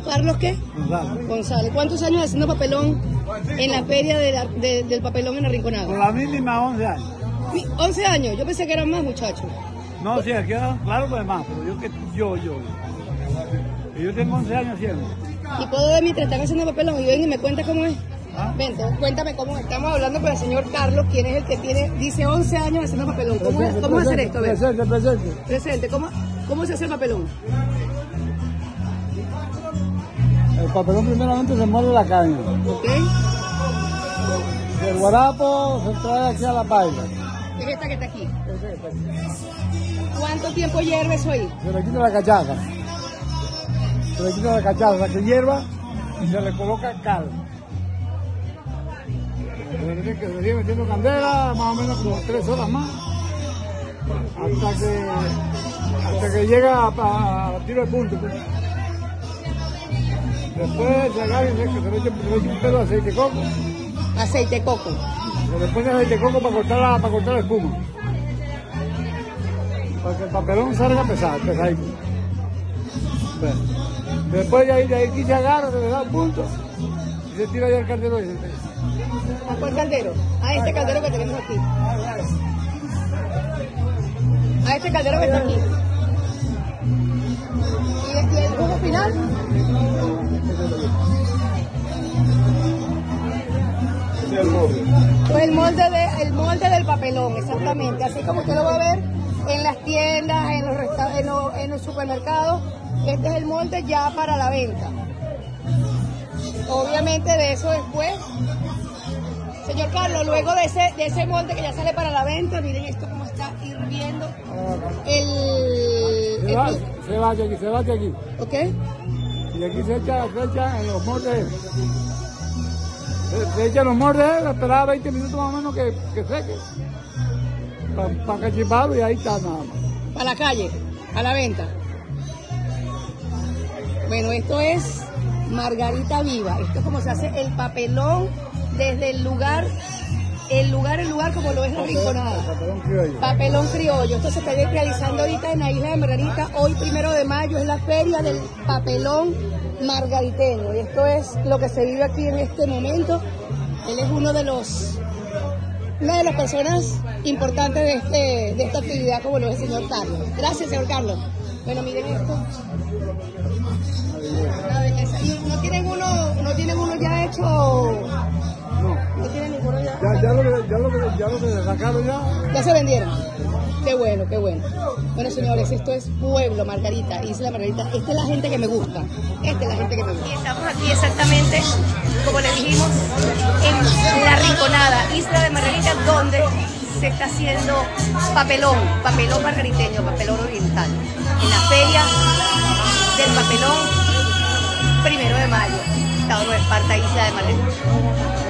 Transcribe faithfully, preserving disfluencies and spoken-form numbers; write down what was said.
¿Carlos qué? González. González. ¿Cuántos años haciendo papelón en la feria de la, de, del papelón en la Rinconada? Por la mínima once años. once años, yo pensé que eran más, muchachos. No, sí, aquí claro que es más, pero yo que yo, yo. Yo tengo once años haciendo. Y puedo ver mientras están haciendo papelón y ven y me cuenta cómo es. ¿Ah? Vente, cuéntame cómo es. Estamos hablando con el señor Carlos, quien es el que tiene, dice once años haciendo papelón. ¿Cómo, presente, es, cómo presente, hacer esto? A ver. Presente, presente. Presente, ¿cómo, cómo se hace el papelón? El papelón primeramente se muele la caña. ¿Ok? El guarapo se trae aquí a la paila. Es esta que está aquí. ¿Cuánto tiempo hierve eso ahí? Se le quita la cachaza. Se le quita la cachaza que hierva y se le coloca cal. Se le que se sigue metiendo candela más o menos como tres horas más. Hasta que, hasta que llega a, a, a tiro de punto. Pues. Después se agarra y se, se le echa un pelo de aceite de coco. Aceite de coco. Se le pone aceite de coco para cortar la, para cortar la espuma. Para que el papelón salga pesado, pesadito. Bueno. Después de ahí, de ahí se agarra, se le da un punto y se tira ya el caldero. ¿A cuál caldero? A este caldero que tenemos aquí. A este caldero que está aquí. ¿Y, y el jugo final? Pues el molde, de, el molde del papelón, exactamente. Así como usted lo va a ver en las tiendas, en los, resta en los, en los supermercados. Este es el molde ya para la venta. Obviamente de eso después, señor Carlos, luego de ese, de ese molde que ya sale para la venta, miren esto como está hirviendo el... Se va, se va aquí, se va aquí. ¿Ok? Y aquí se echa, se echa en los moldes. Se, se echa en los moldes, esperaba veinte minutos más o menos que, que seque. Para pa cachiparlo y ahí está nada más. Para la calle, a la venta. Bueno, esto es margarita viva. Esto es como se hace el papelón desde el lugar, el lugar, el lugar como lo es la Rinconada. Papelón criollo. Papelón criollo. Esto se está realizando ahorita en la isla de Margarita. Hoy, primero de mayo, es la feria del papelón margariteño. Y esto es lo que se vive aquí en este momento. Él es uno de los, una de las personas importantes de, este, de esta actividad, como lo es el señor Carlos. Gracias, señor Carlos. Bueno, miren esto. Una belleza. ¿Y no tienen uno, no tienen uno ya hecho? No. No tienen ninguno ya. Ya, ya, lo que, ya, lo que, ya lo que sacaron ya. Ya se vendieron. Qué bueno, qué bueno. Bueno, señores, esto es Pueblo Margarita, Isla Margarita. Esta es la gente que me gusta. Esta es la gente que me gusta. Y estamos aquí exactamente, como les dijimos, en la Rinconada, Isla de Margarita, donde se está haciendo papelón, papelón margariteño, papelón oriental. En la feria del papelón, primero de mayo, Estado de Esparta, Isla de Margarita.